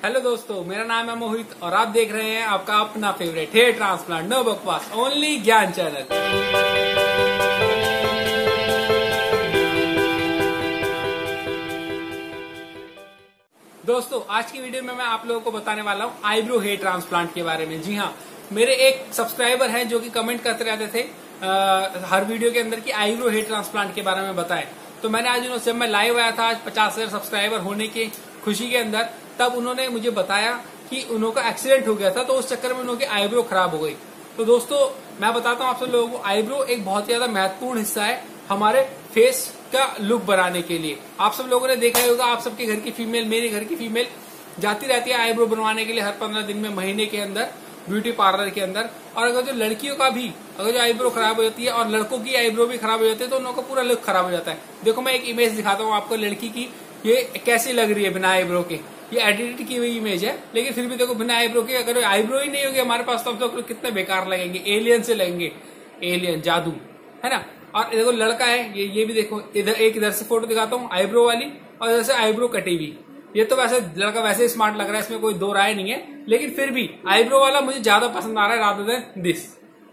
Hello दोस्तों, मेरा नाम है मोहित और आप देख रहे हैं आपका अपना फेवरेट हेयर ट्रांसप्लांट, नो बकवास, ओनली ज्ञान चैनल। दोस्तों, आज की वीडियो में मैं आप लोगों को बताने वाला हूँ आईब्रो हेयर ट्रांसप्लांट के बारे में। जी हाँ, मेरे एक सब्सक्राइबर हैं जो कि कमेंट करते रहते थे हर वीडियो के अंदर कि आईब्रो हेयर ट्रांसप्लांट के बारे में बताएं। तो मैंने आज उन्होंने, जब मैं लाइव आया था आज 50,000 सब्सक्राइबर होने की खुशी के अंदर, तब उन्होंने मुझे बताया कि उनका एक्सीडेंट हो गया था, तो उस चक्कर में उनकी आईब्रो खराब हो गई। तो दोस्तों, मैं बताता हूँ आप सब लोगों को, आईब्रो एक बहुत ज्यादा महत्वपूर्ण हिस्सा है हमारे फेस का लुक बनाने के लिए। आप सब लोगों ने देखा ही होगा, आप सबके घर की फीमेल, मेरे घर की फीमेल जाती रहती है आईब्रो बनवाने के लिए हर 15 दिन में, महीने के अंदर ब्यूटी पार्लर के अंदर। और अगर जो लड़कियों का भी अगर जो आईब्रो खराब हो जाती है और लड़कों की आईब्रो भी खराब हो जाती है तो उनका पूरा लुक खराब हो जाता है। देखो, मैं एक इमेज दिखाता हूँ आपको लड़की की, ये कैसी लग रही है बिना आईब्रो के। ये एडिट की हुई इमेज है, लेकिन फिर भी देखो बिना आईब्रो के, अगर आईब्रो ही नहीं होगी हमारे पास तो हम लोग कितने बेकार लगेंगे, एलियन से लगेंगे, एलियन जादू, है ना। और देखो लड़का है, ये भी देखो, इधर से फोटो दिखाता हूँ आईब्रो वाली और इधर से आईब्रो कटी हुई। ये तो वैसे लड़का वैसे स्मार्ट लग रहा है, इसमें कोई दो राय नहीं है, लेकिन फिर भी आईब्रो वाला मुझे ज्यादा पसंद आ रहा है रादर देन दिस।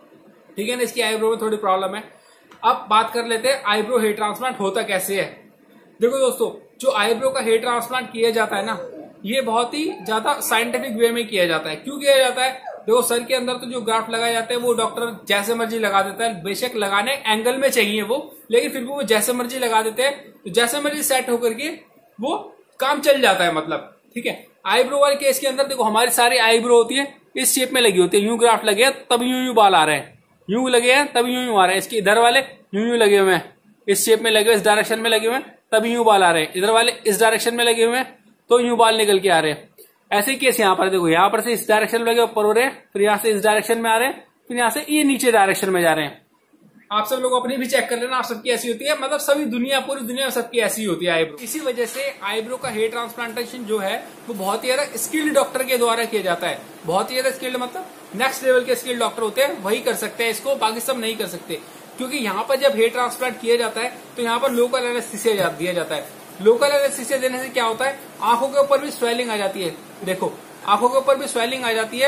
ठीक है ना, इसकी आईब्रो में थोड़ी प्रॉब्लम है। अब बात कर लेते हैं आईब्रो हेयर ट्रांसप्लांट होता कैसे है। देखो दोस्तों, जो आईब्रो का हेयर ट्रांसप्लांट किया जाता है ना, ये बहुत ही ज्यादा साइंटिफिक वे में किया जाता है। क्यों किया जाता है? देखो, सर के अंदर तो जो ग्राफ्ट लगाए जाते हैं वो डॉक्टर जैसे मर्जी लगा देता है, बेशक लगाने एंगल में चाहिए वो, लेकिन फिर भी वो जैसे मर्जी लगा देते हैं, तो जैसे मर्जी सेट होकर के वो काम चल जाता है, मतलब। ठीक है, आईब्रो वाले केस के अंदर देखो, हमारी सारी आईब्रो होती है इस शेप में लगी होती है। यूं ग्राफ्ट लगे हैं तब यूं बाल आ रहे हैं, यूं लगे हैं तब यूं आ रहे हैं। इसके इधर वाले यूं लगे हुए हैं, इस शेप में लगे हुए, इस डायरेक्शन में लगे हुए हैं, तब यूं बाल आ रहे हैं। इधर वाले इस डायरेक्शन में लगे हुए हैं तो यूं बाल निकल के आ रहे हैं। ऐसे केस यहाँ पर देखो, यहाँ पर से इस डायरेक्शन में लगे ऊपर हो रहे हैं, फिर यहाँ से इस डायरेक्शन में आ रहे हैं, फिर यहाँ से ये नीचे डायरेक्शन में जा रहे हैं। आप सब लोग अपनी भी चेक कर लेना, आप सबकी ऐसी होती है, मतलब सभी दुनिया, पूरी दुनिया में सबकी ऐसी होती है आईब्रो। इसी वजह से आईब्रो का हेयर ट्रांसप्लांटेशन जो है वो बहुत ही ज्यादा स्किल्ड डॉक्टर के द्वारा किया जाता है। बहुत ही ज्यादा स्किल्ड, मतलब नेक्स्ट लेवल के स्किल्ड डॉक्टर होते हैं, वही कर सकते हैं इसको, बाकी सब नहीं कर सकते। क्योंकि यहाँ पर जब हेयर ट्रांसप्लांट किया जाता है तो यहाँ पर लोकल एनेस्थीसिया दिया जाता है। लोकल एनेस्थीसिया देने से क्या होता है, आंखों के ऊपर भी स्वेलिंग आ जाती है। देखो, आंखों के ऊपर भी स्वेलिंग आ जाती है,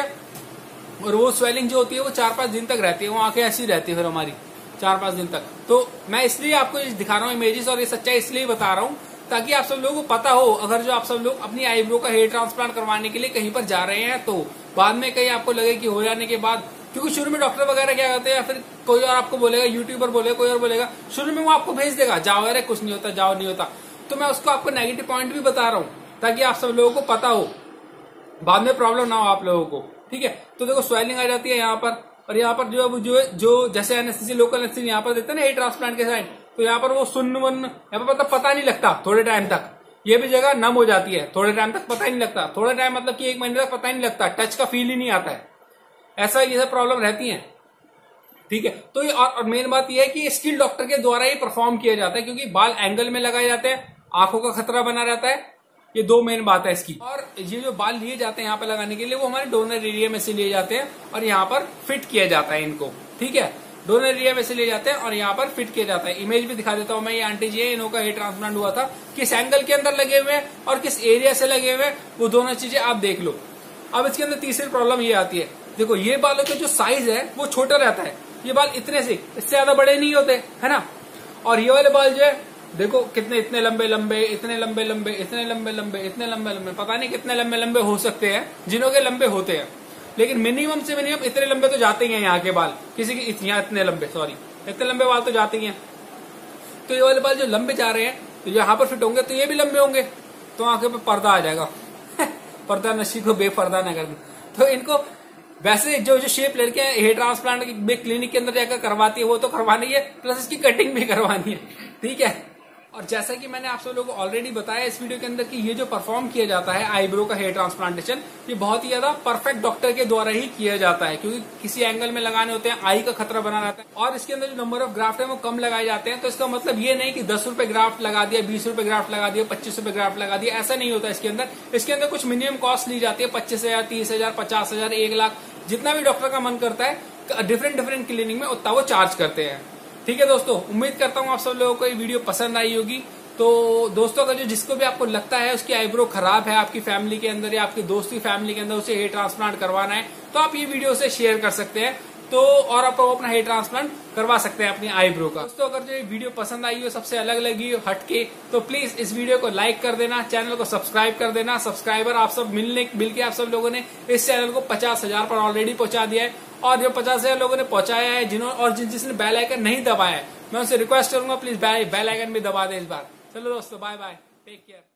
और वो स्वेलिंग जो होती है वो 4-5 दिन तक रहती है, वो आंखें ऐसी रहती है फिर हमारी 4-5 दिन तक। तो मैं इसलिए आपको दिखा रहा हूँ इमेजेस, और ये सच्चाई इसलिए बता रहा हूँ ताकि आप सब लोगों को पता हो। अगर जो आप सब लोग अपनी आईब्रो का हेयर ट्रांसप्लांट करवाने के लिए कहीं पर जा रहे हैं तो बाद में कहीं आपको लगे कि हो जाने के बाद, क्योंकि शुरू में डॉक्टर वगैरह क्या करते हैं, या फिर कोई और आपको बोलेगा, यूट्यूबर बोलेगा, कोई और बोलेगा, शुरू में वो आपको भेज देगा, जाओ, अरे कुछ नहीं होता, जाओ, नहीं होता। तो मैं उसको आपको नेगेटिव पॉइंट भी बता रहा हूँ ताकि आप सब लोगों को पता हो, बाद में प्रॉब्लम ना हो आप लोगों को। ठीक है, तो देखो स्वेलिंग आ जाती है यहाँ पर, और यहाँ पर जो जैसे एनेस्थीसिया, लोकल एनेस्थीसिया यहाँ पर देते हैं ना हेयर ट्रांसप्लांट के साइड, तो यहाँ पर वो सुन्न वन्न, यहाँ पर मतलब पता नहीं लगता थोड़े टाइम तक। ये भी जगह नम हो जाती है, थोड़े टाइम तक पता ही नहीं लगता। थोड़े टाइम मतलब कि 1 महीने तक पता ही नहीं लगता, टच का फील ही नहीं आता है। ऐसा ये सब प्रॉब्लम रहती है। ठीक है, तो ये और मेन बात यह है कि स्किल डॉक्टर के द्वारा ही परफॉर्म किया जाता है, क्योंकि बाल एंगल में लगाए जाते हैं, आंखों का खतरा बना रहता है। ये 2 मेन बात है इसकी। और ये जो बाल लिए जाते हैं यहाँ पे लगाने के लिए, वो हमारे डोनर एरिया में से लिए जाते हैं और यहाँ पर फिट किया जाता है इनको। ठीक है, डोनर एरिया में से लिए जाते हैं और यहाँ पर फिट किया जाता है। इमेज भी दिखा देता हूँ मैं, ये आंटी जी है, इनका हेयर ट्रांसप्लांट हुआ था, किस एंगल के अंदर लगे हुए हैं और किस एरिया से लगे हुए हैं, वो दोनों चीजें आप देख लो। अब इसके अंदर तीसरी प्रॉब्लम ये आती है, देखो ये बालों का जो साइज है वो छोटा रहता है। ये बाल इतने से, इससे ज्यादा बड़े नहीं होते, है ना। और ये वाले बाल जो है, देखो कितने, इतने लंबे लंबे, इतने लंबे लंबे, इतने लंबे लंबे, इतने लंबे लंबे, पता नहीं कितने लंबे लंबे हो सकते हैं, जिन्हों के लंबे होते हैं, लेकिन मिनिमम से मिनिमम इतने लंबे तो जाते ही हैं यहाँ के बाल। किसी के यहाँ इतने लंबे, सॉरी, इतने लंबे बाल तो जाते ही हैं। तो ये वाले बाल जो लंबे जा रहे हैं, तो यहाँ पर फिट होंगे तो ये भी लंबे होंगे, तो आंखें पे पर्दा आ जाएगा। पर्दा नशी को बेपर्दा न कर दे। तो इनको वैसे जो शेप लड़कियां हेयर ट्रांसप्लांट की क्लिनिक के अंदर जाकर करवाती है वो तो करवानी है, प्लस इसकी कटिंग भी करवानी है। ठीक है, और जैसा कि मैंने आप सब लोगों को ऑलरेडी बताया इस वीडियो के अंदर कि ये जो परफॉर्म किया जाता है आईब्रो का हेयर ट्रांसप्लांटेशन, ये बहुत ही ज्यादा परफेक्ट डॉक्टर के द्वारा ही किया जाता है, क्योंकि किसी एंगल में लगाने होते हैं, आई का खतरा बना रहता है, और इसके अंदर जो नंबर ऑफ ग्राफ्ट है वो कम लगाए जाते हैं। तो इसका मतलब ये नहीं कि 10 रुपए ग्राफ्ट लगा दिया, 20 रुपए ग्राफ्ट लगा दिया, 25 रुपए ग्राफ्ट लगा दिया, ऐसा नहीं होता। इसके अंदर कुछ मिनिमम कॉस्ट ली जाती है, 25,000, 30,000, 50,000, 1 लाख, जितना भी डॉक्टर का मन करता है, डिफरेंट क्लिनिक में उतना वो चार्ज करते हैं। ठीक है दोस्तों, उम्मीद करता हूँ आप सब लोगों को ये वीडियो पसंद आई होगी। तो दोस्तों अगर जिसको भी आपको लगता है उसकी आईब्रो खराब है आपकी फैमिली के अंदर या आपकी दोस्त की फैमिली के अंदर, उसे हेयर ट्रांसप्लांट करवाना है, तो आप ये वीडियो से शेयर कर सकते हैं तो, और आप अपना हेयर ट्रांसप्लांट करवा सकते हैं अपनी आईब्रो का। दोस्तों अगर जो वीडियो पसंद आई हो, सबसे अलग लगी हो, हटके, तो प्लीज इस वीडियो को लाइक कर देना, चैनल को सब्सक्राइब कर देना। सब्सक्राइबर आप सब मिलके आप सब लोगों ने इस चैनल को 50,000 पर ऑलरेडी पहुंचा दिया है, और जो 50,000 लोगों ने पहुंचाया है जिन्होंने, और जिसने बेल आइकन नहीं दबाया है, मैं उनसे रिक्वेस्ट करूंगा प्लीज बेल आइकन भी दबा दे इस बार। चलो दोस्तों, बाय बाय, टेक केयर।